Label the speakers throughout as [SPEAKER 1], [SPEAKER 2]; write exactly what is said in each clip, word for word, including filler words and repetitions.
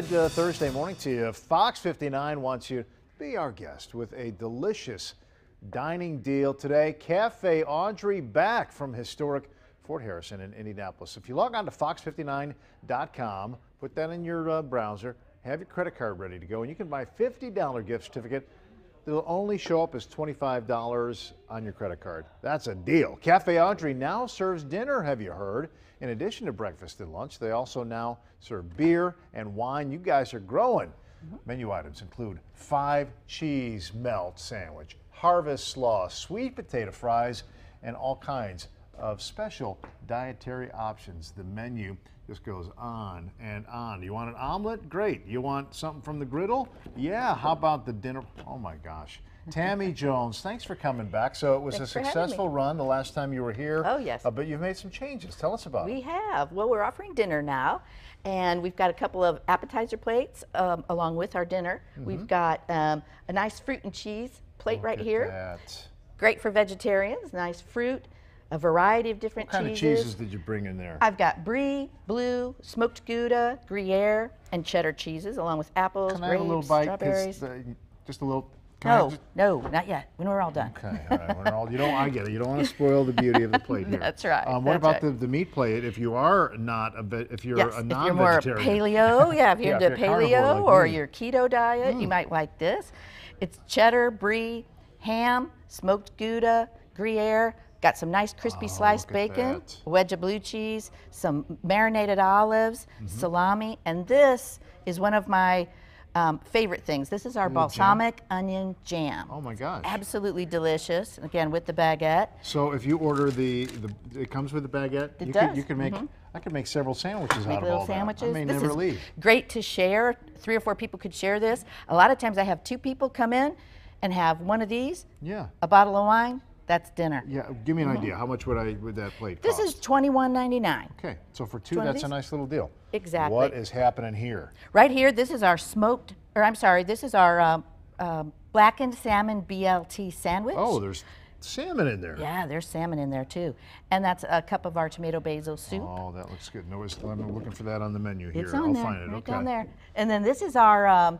[SPEAKER 1] Good uh, Thursday morning to you. Fox fifty-nine wants you to be our guest with a delicious dining deal today. Cafe Audrey back from historic Fort Harrison in Indianapolis. If you log on to fox fifty-nine dot com, put that in your uh, browser, have your credit card ready to go, and you can buy a fifty dollar gift certificate. It'll only show up as twenty-five dollars on your credit card. That's a deal. Cafe Audrey now serves dinner, have you heard? In addition to breakfast and lunch, they also now serve beer and wine. You guys are growing. Mm-hmm. Menu items include five cheese melt sandwich, harvest slaw, sweet potato fries, and all kinds of special dietary options. The menu just goes on and on. You want an omelet? Great. You want something from the griddle? Yeah. How about the dinner? Oh my gosh. Tammy Jones, thanks for coming back. So it was
[SPEAKER 2] Thanks
[SPEAKER 1] a successful run the last time you were here.
[SPEAKER 2] Oh, yes.
[SPEAKER 1] Uh, but you've made some changes. Tell us about it.
[SPEAKER 2] We have. Well, we're offering dinner now, and we've got a couple of appetizer plates um, along with our dinner. Mm-hmm. We've got um, a nice fruit and cheese plate
[SPEAKER 1] Look
[SPEAKER 2] right
[SPEAKER 1] at
[SPEAKER 2] here.
[SPEAKER 1] That.
[SPEAKER 2] Great for vegetarians. Nice fruit, a variety of different
[SPEAKER 1] what kind
[SPEAKER 2] cheeses.
[SPEAKER 1] of cheeses did you bring in there?
[SPEAKER 2] I've got brie, blue, smoked Gouda, Gruyere, and cheddar cheeses, along with apples,
[SPEAKER 1] Can
[SPEAKER 2] grapes,
[SPEAKER 1] I have a little bite?
[SPEAKER 2] strawberries.
[SPEAKER 1] Uh, just a little. Can I
[SPEAKER 2] No,
[SPEAKER 1] just...
[SPEAKER 2] no, not yet. When we're all done.
[SPEAKER 1] Okay, all right. We're all, you don't. I get it. You don't want to spoil the beauty of the plate here.
[SPEAKER 2] That's right.
[SPEAKER 1] Um, what
[SPEAKER 2] that's
[SPEAKER 1] about
[SPEAKER 2] right.
[SPEAKER 1] the, the meat plate? If you are not a bit, if you're
[SPEAKER 2] yes,
[SPEAKER 1] a
[SPEAKER 2] if you're more
[SPEAKER 1] non-vegetarian,
[SPEAKER 2] paleo, yeah, if you're
[SPEAKER 1] yeah,
[SPEAKER 2] into
[SPEAKER 1] if you're
[SPEAKER 2] paleo
[SPEAKER 1] like
[SPEAKER 2] or
[SPEAKER 1] me.
[SPEAKER 2] your keto diet,
[SPEAKER 1] Mm.
[SPEAKER 2] you might like this. It's cheddar, brie, ham, smoked Gouda, Gruyere. Got some nice crispy
[SPEAKER 1] Oh,
[SPEAKER 2] sliced
[SPEAKER 1] look at
[SPEAKER 2] bacon,
[SPEAKER 1] that.
[SPEAKER 2] a wedge of blue cheese, some marinated olives,
[SPEAKER 1] Mm-hmm.
[SPEAKER 2] salami, and this is one of my um, favorite things. This is our
[SPEAKER 1] Little
[SPEAKER 2] balsamic onion jam.
[SPEAKER 1] Oh my gosh.
[SPEAKER 2] Absolutely delicious. Again, with the baguette.
[SPEAKER 1] So if you order the, the it comes with the baguette.
[SPEAKER 2] It
[SPEAKER 1] you
[SPEAKER 2] does.
[SPEAKER 1] Could, you can make.
[SPEAKER 2] Mm-hmm.
[SPEAKER 1] I could make several sandwiches
[SPEAKER 2] Make
[SPEAKER 1] out of
[SPEAKER 2] little
[SPEAKER 1] all
[SPEAKER 2] sandwiches.
[SPEAKER 1] that. I may
[SPEAKER 2] this
[SPEAKER 1] never
[SPEAKER 2] is
[SPEAKER 1] leave.
[SPEAKER 2] great to share. Three or four people could share this. A lot of times I have two people come in and have one of these,
[SPEAKER 1] Yeah.
[SPEAKER 2] a bottle of wine. That's dinner.
[SPEAKER 1] Yeah. Give me an idea. How much would I would that plate
[SPEAKER 2] This
[SPEAKER 1] cost?
[SPEAKER 2] is twenty-one ninety-nine.
[SPEAKER 1] Okay. So for two,
[SPEAKER 2] One of
[SPEAKER 1] that's a
[SPEAKER 2] these?
[SPEAKER 1] nice little deal.
[SPEAKER 2] Exactly.
[SPEAKER 1] What is happening here?
[SPEAKER 2] Right here, this is our smoked, or I'm sorry, this is our um, um, blackened salmon B L T sandwich.
[SPEAKER 1] Oh, there's salmon in there.
[SPEAKER 2] Yeah, there's salmon in there too. And that's a cup of our tomato basil soup.
[SPEAKER 1] Oh, that looks good. No, it's, I'm looking for that on the menu here.
[SPEAKER 2] It's on
[SPEAKER 1] I'll
[SPEAKER 2] there,
[SPEAKER 1] find it.
[SPEAKER 2] right
[SPEAKER 1] okay.
[SPEAKER 2] down there. And then this is our um,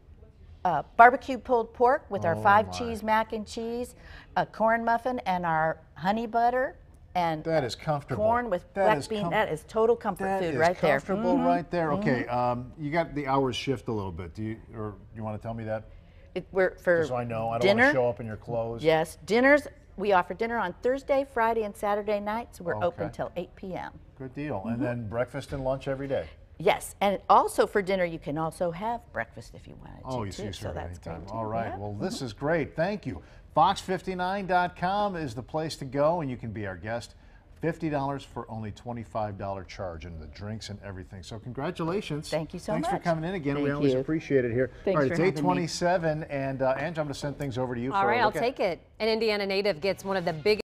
[SPEAKER 2] uh, barbecue pulled pork with our
[SPEAKER 1] Oh,
[SPEAKER 2] five
[SPEAKER 1] my.
[SPEAKER 2] cheese mac and cheese, a corn muffin, and our honey butter, and
[SPEAKER 1] That is comfortable.
[SPEAKER 2] corn with
[SPEAKER 1] That
[SPEAKER 2] black
[SPEAKER 1] is
[SPEAKER 2] bean.
[SPEAKER 1] com-
[SPEAKER 2] That is total comfort
[SPEAKER 1] That
[SPEAKER 2] food
[SPEAKER 1] is
[SPEAKER 2] right there.
[SPEAKER 1] comfortable
[SPEAKER 2] Mhm.
[SPEAKER 1] right there. Okay, um, you got the hours shift a little bit. Do you, or you want to tell me that?
[SPEAKER 2] It, we're, for
[SPEAKER 1] So I know. I don't
[SPEAKER 2] dinner,
[SPEAKER 1] want to show up in your clothes.
[SPEAKER 2] yes, dinners. We offer dinner on Thursday, Friday, and Saturday nights. We're open
[SPEAKER 1] Okay.
[SPEAKER 2] till eight p m
[SPEAKER 1] Good deal.
[SPEAKER 2] Mm-hmm.
[SPEAKER 1] And then breakfast and lunch every day.
[SPEAKER 2] Yes, and also for dinner, you can also have breakfast if you wanted
[SPEAKER 1] Oh,
[SPEAKER 2] to,
[SPEAKER 1] you
[SPEAKER 2] too.
[SPEAKER 1] see,
[SPEAKER 2] so
[SPEAKER 1] serve
[SPEAKER 2] that's
[SPEAKER 1] anytime.
[SPEAKER 2] great,
[SPEAKER 1] All
[SPEAKER 2] too.
[SPEAKER 1] right.
[SPEAKER 2] Yeah.
[SPEAKER 1] Well, this is great. Thank you. fox fifty-nine dot com is the place to go, and you can be our guest. fifty dollars for only twenty-five dollar charge, and the drinks and everything. So congratulations.
[SPEAKER 2] Thank you so
[SPEAKER 1] Thanks
[SPEAKER 2] much.
[SPEAKER 1] for coming in again. we
[SPEAKER 2] Thank
[SPEAKER 1] always
[SPEAKER 2] you.
[SPEAKER 1] appreciate it here.
[SPEAKER 2] Thanks
[SPEAKER 1] All right,
[SPEAKER 2] for
[SPEAKER 1] it's
[SPEAKER 2] having me.
[SPEAKER 1] eight twenty-seven, and uh, Ange, I'm going to send things over to you.
[SPEAKER 3] All
[SPEAKER 1] for
[SPEAKER 3] right,
[SPEAKER 1] a
[SPEAKER 3] I'll
[SPEAKER 1] look at.
[SPEAKER 3] take it. An Indiana native gets one of the biggest